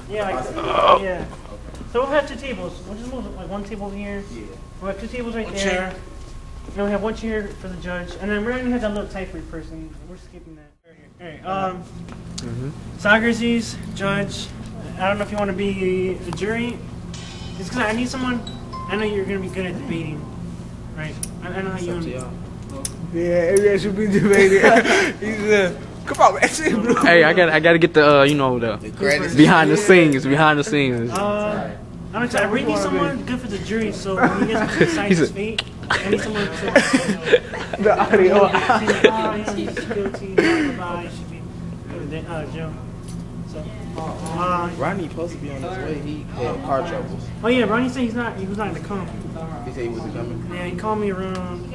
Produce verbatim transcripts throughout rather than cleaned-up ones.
Yeah, like, oh. yeah. So we'll have two tables. We'll just move like one table over here. Yeah. We'll have two tables right one there. Chair. And we'll have one chair for the judge, and then we're gonna have that little typhoid person. We're skipping that. All right. Um. Mm-hmm. Socrates, judge. I don't know if you want to be a jury. It's because I need someone. I know you're gonna be good at debating, right? I, I know how you. Yeah, maybe I should be debating. He's uh, come on, man. Hey, I got, I got to get the, uh, you know, the, the behind the scenes, behind the scenes. Uh, I'm excited. I really need someone good for the jury, so when you guys decide his fate, I need someone to. The audio. Guilty, bye. Should be good at uh, jail. So. Uh, Rodney supposed to be on his way. He had car troubles. Oh yeah, Rodney said he's not. He was not gonna come. He said he wasn't coming. Yeah, he called me around.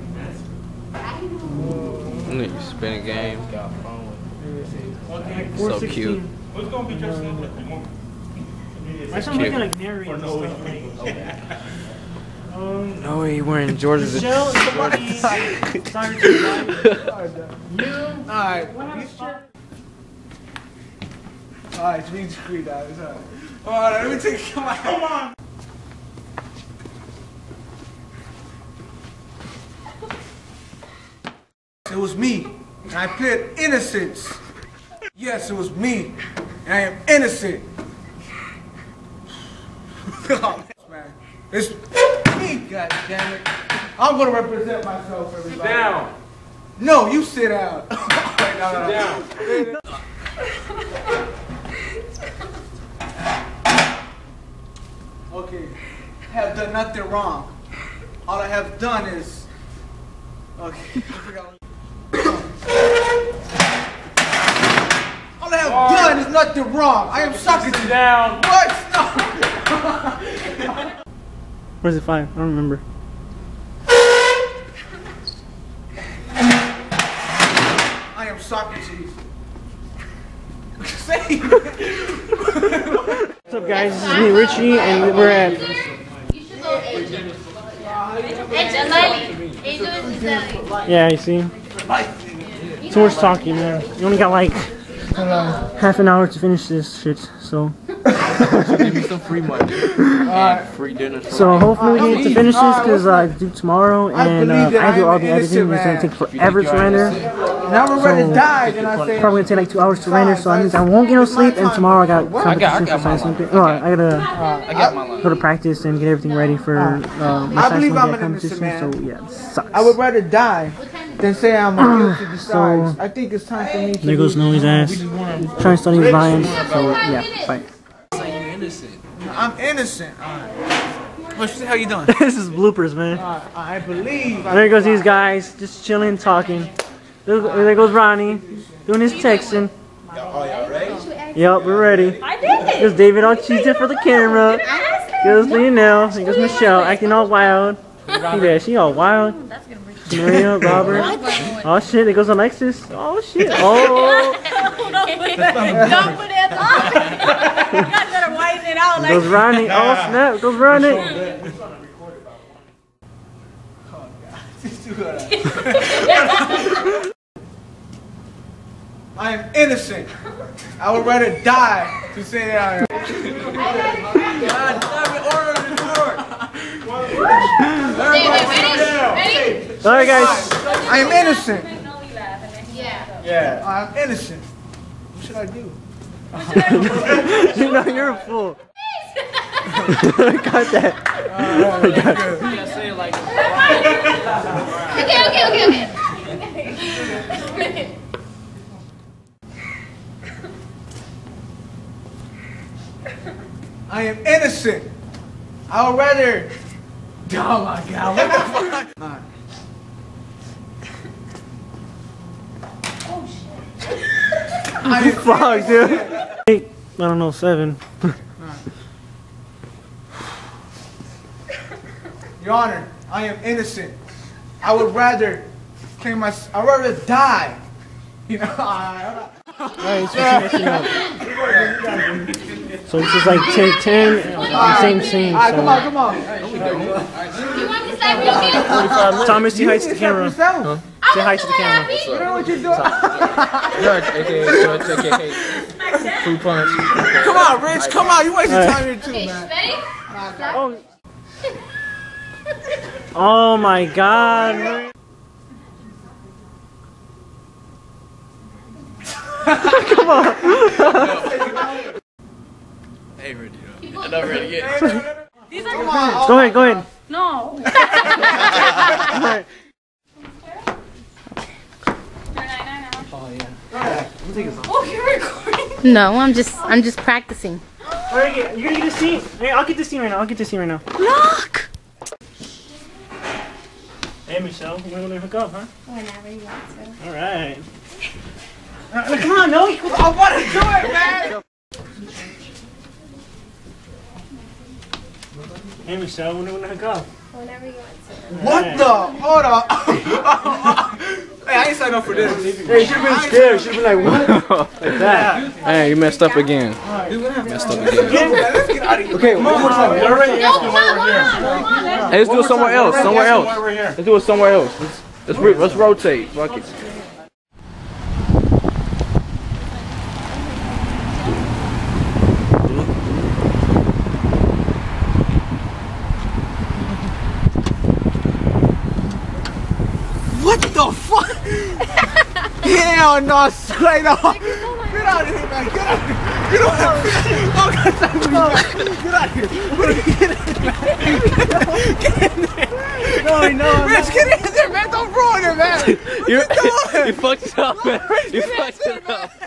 Nigga spin a game. Like so cute. Who's gonna be dressed up like the I just looking like narrating and stuff. Like, um, no, he wearing George's. Michelle is forty. Sorry to you. Alright. Alright, it's being screwed out. It's alright. Alright, let me take. Come on. Come on. It was me, and I pled innocence. Yes, it was me, and I am innocent. Oh, man. It's me, God damn it. I'm gonna represent myself, everybody. Sit down. No, you sit down. no, no, no. Sit down. Okay, I have done nothing wrong. All I have done is... Okay, I forgot. All I have Hard. done is nothing wrong. I am Socrates. Down. What? No. Where's it five? I don't remember. I am Socrates. What's up, guys? This is me, Richy, and we're at. Yeah, you see? So we're talking, man. You only got like half an hour to finish this shit, so. Give me some free money. And free dinner. So hopefully we get to finish this because uh, I do tomorrow, and uh, I do all the editing. It's gonna take forever to render. Now we're ready to die. Then I say probably gonna take like two hours to render, so that means I won't get no sleep. And tomorrow I got competition for science Olympic. Oh, I gotta I got my line. go to practice and get everything ready for uh, my science Olympic competition. So yeah, it sucks. I would rather die than say I'm guilty to decide. I think it's time for me to. There goes Noe's ass. Trying to study his lines. So yeah, bye. I'm innocent. Alright. What the hell you doing? This is bloopers, man. Uh, I believe. There goes these guys, just chilling, talking. There, there goes Rodney, doing his texting. Oh, y'all ready? Yep, we're ready. I did. There's David all cheesed for the camera. There's Leonel. There goes Michelle, acting all wild. Look at that, she all wild. Maria, Robert. Oh shit, there goes Alexis. Oh shit. Oh. Don't put it on. You guys better widen it out. There goes Rodney. Oh snap, there goes Rodney. I am innocent. I would rather die to say that I am. God damn it, order in the court. Alright guys. I am innocent. Yeah. Yeah. I'm innocent. What should I do? You know you're a fool. Got that. Uh, got it. Okay, okay, okay, okay. I am innocent. I would rather. Oh my God! What the fuck? Right. Oh shit. I am Fuck, dude. Eight. I don't know, seven. Your Honor, I am innocent. I would rather claim my. I'd rather die. You know. I, Alright, so finishing up. So this is like ten, ten, same scene. Alright, come on, come on. You want to start with me? Thomas, he hides the camera. I Say hi to the camera. You know what you're doing? Judge, aka Judge, aka Fruit Punch. Come on, Rich. Come on. You wasting All right. time here too, man. Oh. Oh my God. Come on. Hey, ready? I'm not ready yet. These are Go ahead, go ahead. no. All right. Oh, you're recording. No, I'm just I'm just practicing. All right, you're gonna get the scene. Hey, I'll get the scene right now. I'll get the scene right now. Look! Hey, Michelle, we're gonna hook up, huh? Whenever you want to. All right. Uh, come on, no. I want to do it, man. Hey, Michelle, when are we gonna hook up? Whenever you want to. What Right. the? Hold on. Hey, I ain't signed up for this. Hey, you should've been scared. You should've been like, what? Like that. Hey, you messed up again. Messed up again. Let's get out of here. Okay, one more time. You're already No, come on, come on, come on. Hey, let's do it somewhere else. Somewhere else. Why we're here. Let's do it somewhere else. Let's let's, re let's rotate. Fuck it. What the fuck? Hell no, straight up. Get out of here, man. Get out of here. Get out of here. Oh, God, get out of here. Get in there. No, no, Rich, get in there, man. Don't ruin it, man. You, you fucked it up, man. You fucked it up.